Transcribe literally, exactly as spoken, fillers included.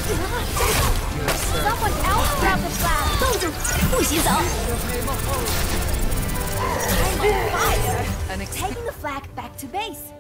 Someone else grab the flag. 冻住，不许走。 I'm on fire. Taking the flag back to base.